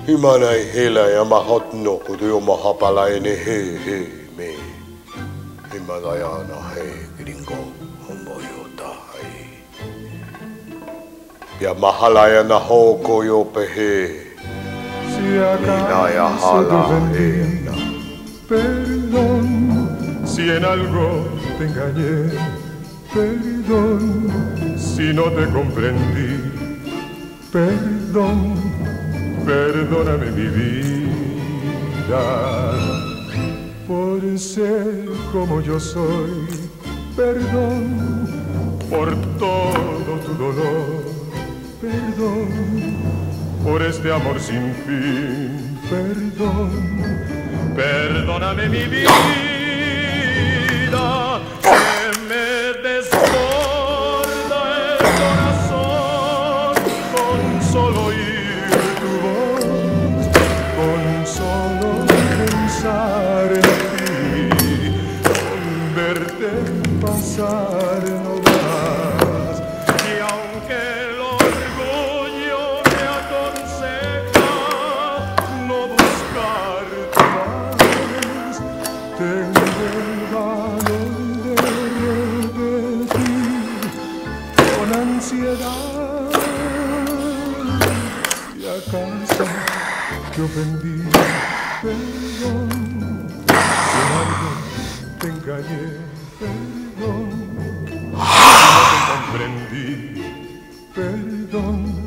Himana I hela e mahot no kurio mahapala e ne he me. Himalaya he gringo homoyota hai. Ya mahalaya na ho koyo pehe. Si acaso te ofendí, perdón. Si en algo te engañé, perdón. Si no te comprendí, perdón. Perdóname mi vida por ser como yo soy. Perdón por todo tu dolor. Perdón por este amor sin fin. Perdón, perdóname mi vida, que me desborda el corazón con solo oír tu voz, con solo pensar en ti, con verte pasar no más. Y aunque el orgullo me aconseja no buscarte más, tengo el valor de repetir con ansiedad. ¿Y acaso te ofendí? Perdón. Si en algo te engañé, perdón. Si no te comprendí, perdón.